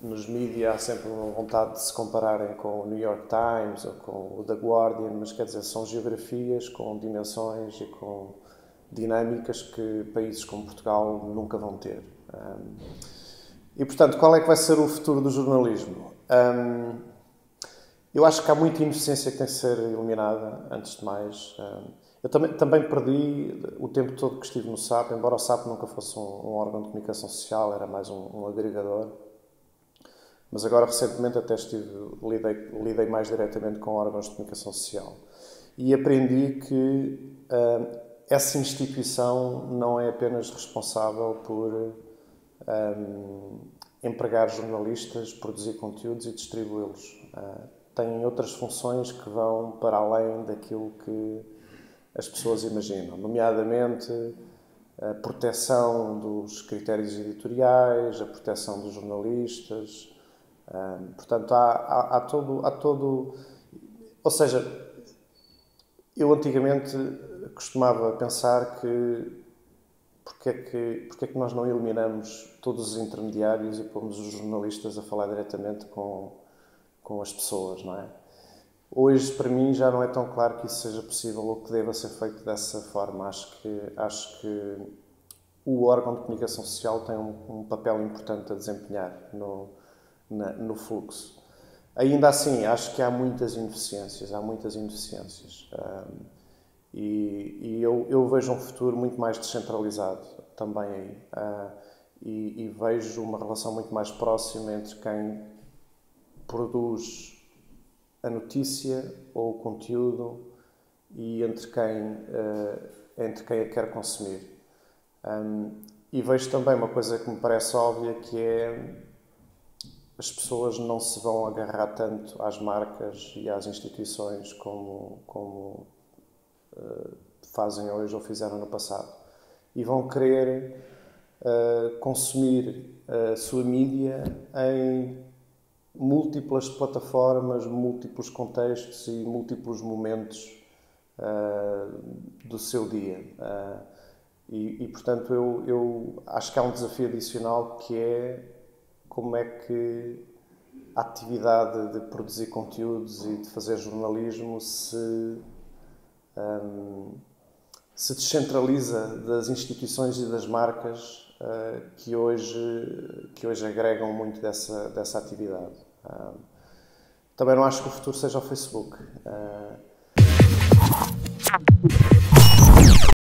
nos mídias há sempre uma vontade de se compararem com o New York Times ou com o The Guardian, mas quer dizer, são geografias com dimensões e com dinâmicas que países como Portugal nunca vão ter. E, portanto, qual é que vai ser o futuro do jornalismo? Eu acho que há muita inocência que tem que ser eliminada, antes de mais. Eu também perdi o tempo todo que estive no SAP, embora o SAP nunca fosse um órgão de comunicação social, era mais um agregador. Mas agora, recentemente, até lidei mais diretamente com órgãos de comunicação social. E aprendi que essa instituição não é apenas responsável por empregar jornalistas, produzir conteúdos e distribuí-los. Tem outras funções que vão para além daquilo que as pessoas imaginam, nomeadamente a proteção dos critérios editoriais, a proteção dos jornalistas. Portanto, há todo... Ou seja, eu antigamente costumava pensar que porque é que nós não eliminamos todos os intermediários e pomos os jornalistas a falar diretamente com as pessoas, não é? Hoje, para mim, já não é tão claro que isso seja possível ou que deva ser feito dessa forma. Acho que o órgão de comunicação social tem um papel importante a desempenhar no fluxo. Ainda assim, acho que há muitas ineficiências. E eu vejo um futuro muito mais descentralizado também aí. E vejo uma relação muito mais próxima entre quem produz a notícia ou o conteúdo e entre quem a quer consumir. E vejo também uma coisa que me parece óbvia, que é as pessoas não se vão agarrar tanto às marcas e às instituições como fazem hoje ou fizeram no passado. E vão querer consumir a sua mídia em múltiplas plataformas, múltiplos contextos e múltiplos momentos do seu dia. Portanto, eu acho que há um desafio adicional, que é como é que a atividade de produzir conteúdos e de fazer jornalismo se descentraliza das instituições e das marcas que hoje agregam muito dessa atividade. Também não acho que o futuro seja o Facebook.